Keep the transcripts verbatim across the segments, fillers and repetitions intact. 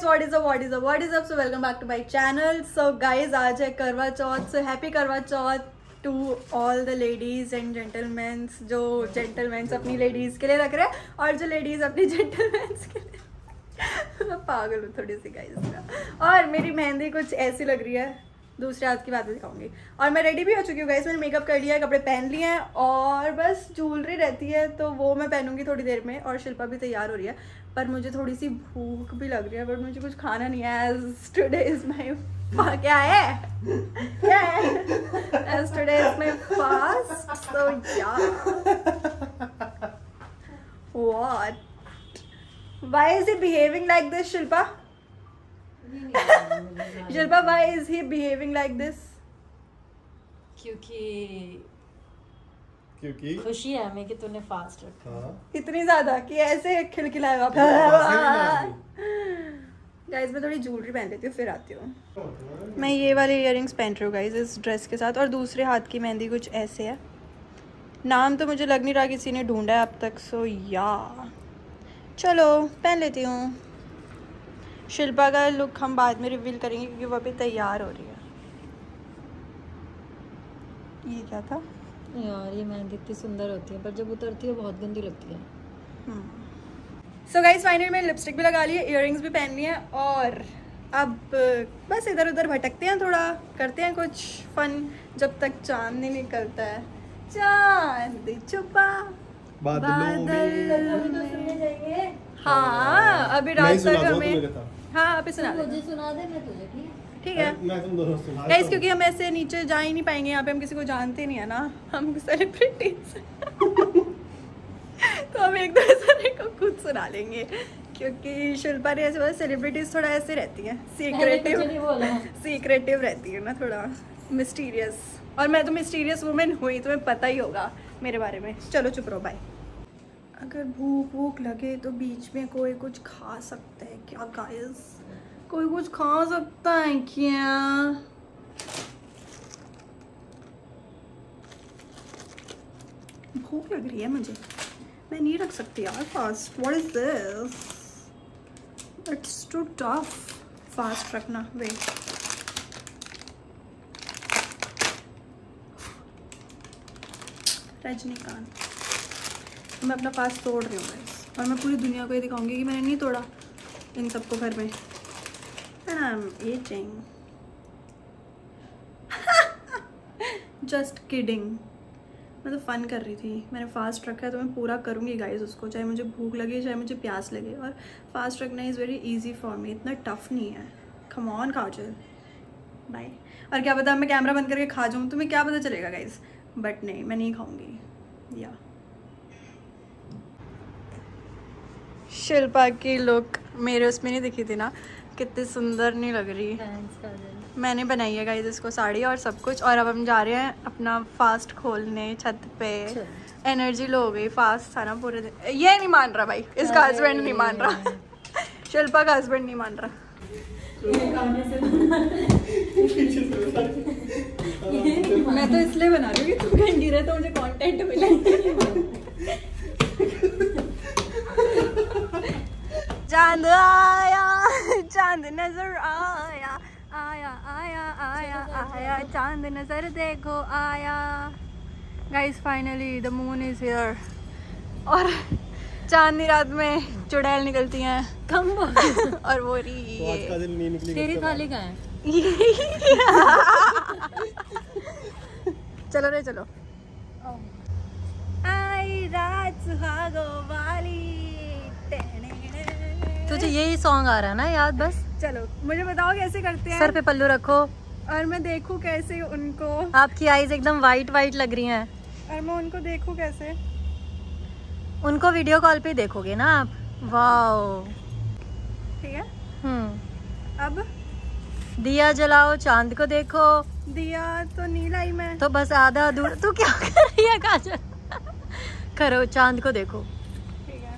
What is up what is up what is up so welcome back to my channel. So guys आज है Karwa Chauth, so happy Karwa Chauth to all the ladies and gentlemans. जो gentlemans अपनी ladies के लिए रख रहे हैं और जो लेडीज अपनी जेंटलमैन्स के लिए मैं पागल हूँ थोड़ी सी गाइज। और मेरी मेहंदी कुछ ऐसी लग रही है, दूसरे हाथ की बात भी दिखाऊंगी। और मैं रेडी भी हो चुकी हूँ गाइस, मैंने मेकअप कर लिया है, कपड़े पहन लिए हैं और बस ज्वेलरी रहती है तो वो मैं पहनूंगी थोड़ी देर में। और शिल्पा भी तैयार हो रही है, पर मुझे थोड़ी सी भूख भी लग रही है, बट मुझे कुछ खाना नहीं है। एज टुडे इज माई क्या है क्या है as today is my fast, so या what why is he behaving like this Shilpa? Shilpa why is he behaving like this? क्योंकि क्योंकि खुशी है हमें कि तूने फास्ट रखा। हाँ। इतनी ज्यादा कि ऐसे खिलखिलाएगा। गाइस मैं थोड़ी ज्वेलरी पहन लेती हूँ फिर आती हूँ। मैं ये वाले इयररिंग्स पहन रही हूँ गाइस इस ड्रेस के साथ, और दूसरे हाथ की मेहंदी कुछ ऐसे है। नाम तो मुझे लग नहीं रहा किसी ने ढूंढा है अब तक, सो या चलो पहन लेती हूँ। शिल्पा का लुक हम बाद में रिवील करेंगे क्योंकि वो अभी तैयार हो रही है। ये क्या था यार? ये मेहंदी इतनी सुंदर होती है पर जब उतरती है बहुत गंदी लगती है। सो गाइस फाइनली मैंने लिपस्टिक भी लगा ली है, इयररिंग्स भी पहन ली है और अब बस इधर उधर भटकते हैं, थोड़ा करते हैं कुछ फन जब तक चांद नहीं निकलता है। चांद छुपा बादल में। हाँ अभी रात तक हमें हाँ अभी सुना दे, मुझे सुना दे, मैं तुझे ठीक है गाइस, क्योंकि हम ऐसे नीचे जा ही नहीं पाएंगे, यहाँ पे हम किसी को जानते नहीं है ना, हम सेलिब्रिटीज तो हम एक दूसरे को खुद सुना लेंगे क्योंकि शिल्पा ने ऐसे बोला सेलिब्रिटीज थोड़ा ऐसे रहती हैं, सीक्रेटिव सीक्रेटिव रहती है ना, थोड़ा मिस्टीरियस। और मैं तो मिस्टीरियस वुमेन हुई, तुम्हें पता ही होगा मेरे बारे में। चलो चुप रहो बाय। अगर भूख भूख लगे तो बीच में कोई कुछ खा सकता है क्या गाइस? कोई कुछ खा सकता है क्या? भूख लग रही है मुझे, मैं नहीं रख सकती यार fast. What is this? It's too tough fast रखना। वेट रजनीकांत, मैं अपना फास्ट तोड़ रही हूँ गाइस और मैं पूरी दुनिया को ये दिखाऊंगी कि मैंने नहीं तोड़ा इन सबको घर में। And I am eating just kidding, मैं तो फन कर रही थी। मैंने फास्ट रखा है तो मैं पूरा करूँगी गाइस उसको, चाहे मुझे भूख लगे चाहे मुझे प्यास लगे। और फास्ट रखना is very easy for me, इतना टफ नहीं है। Come on Kajal bye. और क्या पता मैं कैमरा बंद करके खा जाऊँ, तुम्हें क्या पता चलेगा गाइस, बट नहीं मैं नहीं खाऊंगी। या शिल्पा की लुक मेरे उसमें नहीं दिखी थी ना, कितनी सुंदर नहीं लग रही। मैंने बनाई है गाइस इसको साड़ी और सब कुछ। और अब हम जा रहे हैं अपना फास्ट खोलने छत पे। एनर्जी लो हो गई, फास्ट था ना पूरे दिन। ये नहीं मान रहा भाई, इसका हस्बैंड नहीं मान रहा शिल्पा का हस्बैंड नहीं मान रहा। मैं तो इसलिए बना रही हूँ कि तुम कहीं गिरे तो मुझे कंटेंट मिले। चांद आया चांद नजर आया आया आया आया आया चांद नजर देखो आया। Guys finally the moon is here और चांदनी रात में चुड़ैल निकलती हैं कम और वो रही तो आज का दिन नहीं निकली। तेरी थाली कहाँ है? चलो रे चलो। आई रात सुहागो वाली। तुझे यही सॉन्ग आ रहा है ना याद? बस चलो मुझे बताओ कैसे करते हैं। सर पे पल्लू रखो और मैं देखूं कैसे उनको। आपकी आईज एकदम वाइट वाइट लग रही हैं। और मैं उनको देखूं कैसे? उनको वीडियो कॉल पे देखोगे ना आप। वाओ ठीक है। हम्म अब दिया जलाओ, चांद को देखो। दिया तो नहीं लाई मैं तो बस आधा अधूरा। तू क्या कर रही है काजल? करो, चांद को देखो। ठीक है।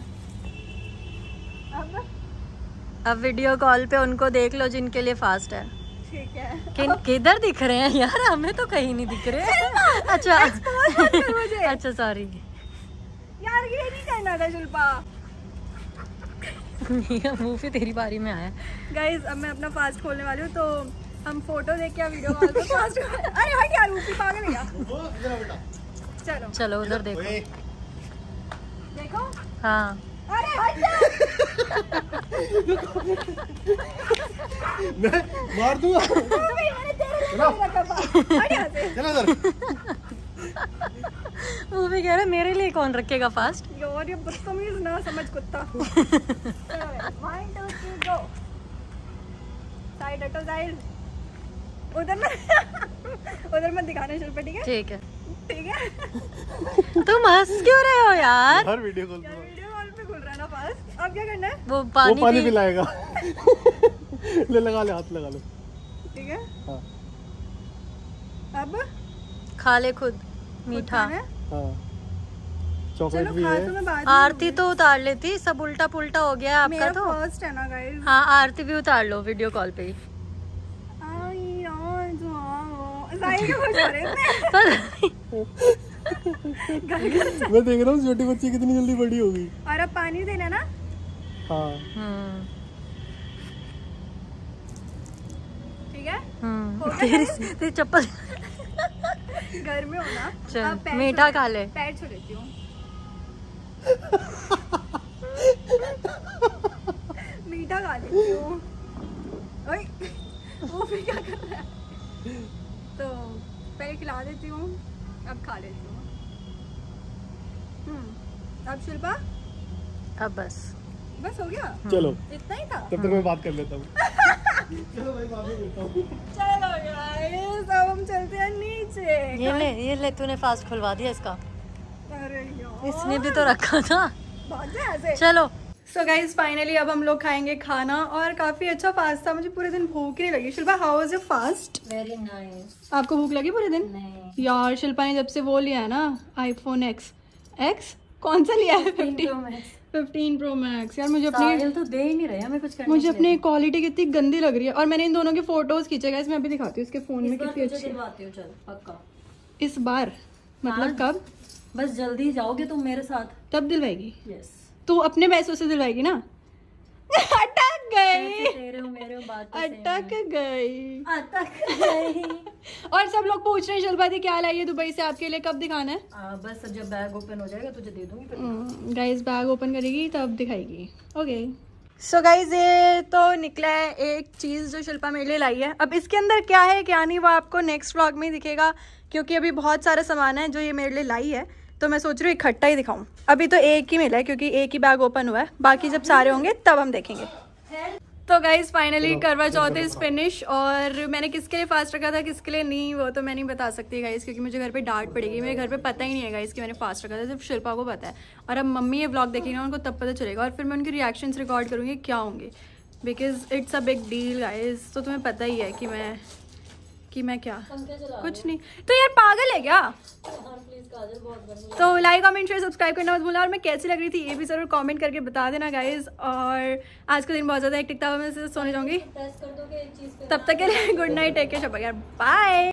अब अब वीडियो कॉल पे उनको देख लो जिनके लिए फास्ट है। ठीक है। किन किधर दिख रहे हैं यार? हमें तो कहीं नहीं दिख रहे। अच्छा मुझे अच्छा सॉरी यार, ये नहीं करना था शिल्पा। मुंह पे तेरी बारी में आया। गाइज अब मैं अपना फास्ट खोलने वाली हूँ, तो हम फोटो देख के या वीडियो कॉल पे फास्ट। अरे हट यार, ऊपी पागल है क्या? चलो चलो उधर देखो देखो। हाँ अरे हट जा। मैं मार दूंगा। मैंने तेरे लिए रखा था। हट यहाँ से। चलो इधर। वो भी कह रहा है मेरे लिए कौन रखेगा फास्ट। यार ये बदतमीज ना समझ कुत्ता। One two three go. Side हटो साइड। उधर मत उधर मत दिखाना शिल्पा, ठीक है? ठीक है ठीक है। तुम हंस क्यों रहे हो यार? हर वीडियो कॉल यार वीडियो कॉल पे खुल रहा है ना फास्ट। अब क्या करना है? वो वो पानी, पानी भी... पिलाएगा। ले लगा ले, हाथ लगा लो। ठीक है हाँ अब खा ले खुद मीठा। खाना है? हाँ चॉकलेट चलो भी खा है। तो मैं बाद में आरती तो उतार लेती, सब उल्टा पुल्टा हो गया आपका मेरा तो। फर्स्ट है ना गाइस। हाँ आरती भी उतार लो वीडियो कॉल पे ही। आई यार जो साहिल क्या खुश हो रहे हैं? मैं देख रहा हूँ छोटी बच्ची कितनी जल्दी बड़ी होगी। और अब पानी देना ना। हाँ हम्म ठीक है हम्म हो गया तेरी guys? तेरी चप्पल। घर में हो ना। चल, अब पैर मीठा छू- खा ले। पैर छू लेती हूँ। मीठा खा लेती हूँ। ओए वो फिर क्या कर रहा है? तो पहले खिला देती हूँ, अब खा लेती हूँ। हम्म अब शिल्पा अब बस बस हो गया, चलो इतना ही था। तब तक मैं बात कर लेता हूँ। चलो भाई बाद में मिलता हूँ। चलो गाइस अब हम चलते हैं नीचे। ये ले ये ले, तूने फास्ट खुलवा दिया इसका। अरे यार इसने भी तो रखा था। भाग जा यहाँ से। चलो सो गाइज फाइनली अब हम लोग खाएंगे खाना, और काफी अच्छा फास्ट था, मुझे पूरे दिन भूख नहीं लगी। Shilpa how was your fast? Very nice. आपको भूख लगी पूरे दिन? नहीं यार शिल्पा ने जब से वो लिया है ना आईफोन एक्स एक्स कौन सा लिया है? Fifteen pro max. यार मुझे अपनी साहिल तो दे ही नहीं रहे हमें कुछ करने मुझे के अपनी क्वालिटी कितनी गंदी लग रही है, और मैंने इन दोनों की फोटोज खींचे गए, मैं अभी दिखाती हूँ इसके फोन में लिए। कितनी इस बार अच्छी तुझे है। दिलवाती हूँ, चल पक्का। इस बार मतलब हाँ। कब? बस जल्दी जाओगे तुम मेरे साथ। तब दिलवाएगी यस तू? अपने पैसों से दिलवाएगी ना? अटक गई तेरे हो मेरे हो बात तो same अटक है। गई अटक गई। और सब लोग पूछ रहे हैं शिल्पा दी क्या लाई है दुबई से आपके लिए, कब दिखाना है? आ, बस जब बैग ओपन हो जाएगा तुझे दे दूंगी फिर। गाइस बैग ओपन करेगी तब दिखाएगी। ओके सो गाइस ये तो निकला है एक चीज़ जो शिल्पा मेरे लिए लाई है। अब इसके अंदर क्या है क्या नहीं वो आपको नेक्स्ट व्लॉग में ही दिखेगा, क्योंकि अभी बहुत सारा सामान है जो ये मेरे लिए लाई है, तो मैं सोच रही हूँ इकट्ठा ही दिखाऊं। अभी तो एक ही मिला है क्योंकि एक ही बैग ओपन हुआ है, बाकी जब सारे होंगे तब हम देखेंगे। तो गाइज फाइनली करवा चौथ इज फिनिश, और मैंने किसके लिए फास्ट रखा था किसके लिए नहीं वो तो मैं नहीं बता सकती गाइज, क्योंकि मुझे घर पे डांट पड़ेगी। मेरे घर पे पता ही नहीं है गाइज कि मैंने फास्ट रखा था, सिर्फ शिल्पा को पता है। और अब मम्मी ये व्लॉग देखेंगे ना उनको तब पता चलेगा, और फिर मैं उनके रिएक्शंस रिकॉर्ड करूँगी क्या होंगे, because it's a big deal guys. तो तुम्हें पता ही है कि मैं कि मैं क्या कुछ नहीं। तो यार पागल है क्या? तो लाइक कमेंट शेयर सब्सक्राइब करना मत भूलना, और मैं कैसी लग रही थी ये भी जरूर कमेंट करके बता देना गाइज। और आज का दिन बहुत ज़्यादा हेक्टिक था, मैं सोने जाऊंगी। तब तक के लिए good night, take care, bye.